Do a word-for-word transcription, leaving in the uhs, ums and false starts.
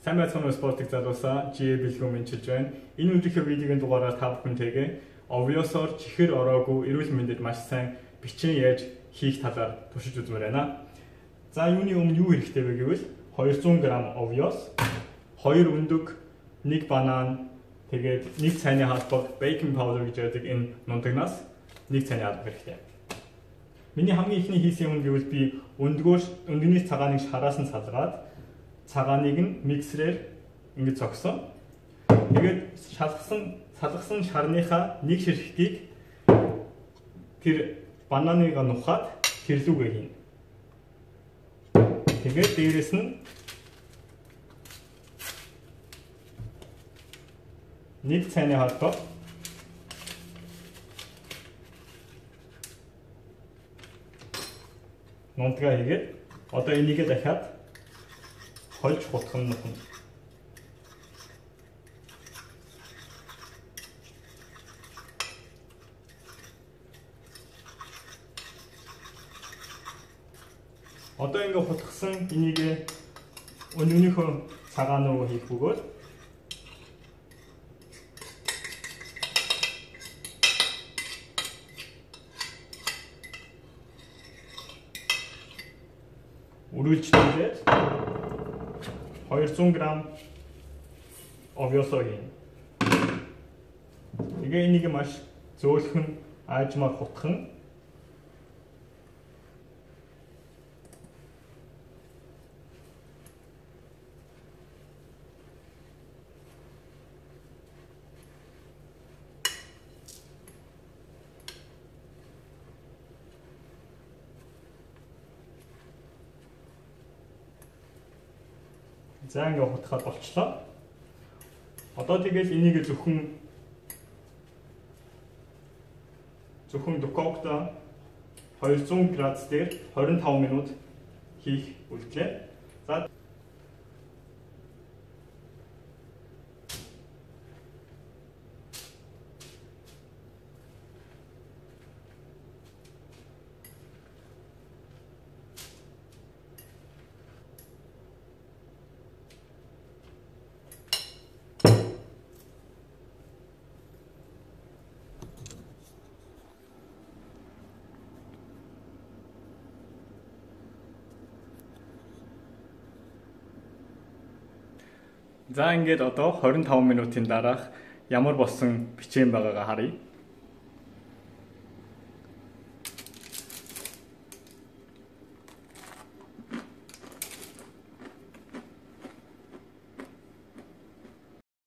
Сайн байцгаана уу спортыг залуусаа жи бэлгүү мэдчилж байна. Энэ өдрийнхөө видеогийн дугаараар та бүхэнтэйгээ Obvious-оор чихэр ороогүй эрүүл мэндэд маш сайн бичэн яаж хийх талаар туршиж үзмээр байна. За юуны өмнө юу хэрэгтэй вэ гэвэл двести грамм Obvious, хоёр өндөг, нэг банан, тэгээд нэг цайны халбаг baking powder гэж яддаг энэ нунтагнаас нэг цайны халбаг хэрэгтэй. Миний хамгийн ихний хийсэн юм гэвэл би өндгөөс өндөгний цагааныг шараас нь салгаад цагааныг нь миксерээр ингэж цогсон. Тэгээд шалгасан салгасан шарныхаа нэг ширхгийг тэр бананыг нухаад хэрлүүгээ хийн. Тэгээд дээрэс нь нэг цайны халбаг нунтгаа хийгээд одоо энийгээ дахиад хольж хутгах нь. Одоо ингээ хутгасан энийг өнөөнийхөө цагаан руу хийх бөгөөд үргэлжлүүлээд двести грамм Obvious-ыг хийн. Тэгээ энийг маш зөөлхөн аажмаар хутгах. За ингээ хутгаад болчлоо. Одоо тэгэл энийг зөвхөн зөвхөн духовкта двести градус дээр двадцать пять минут хийх үйлдэлээ. За За ингээд одоо двадцать пять минутын дараах ямар болсон бичээн байгаагаа харъя.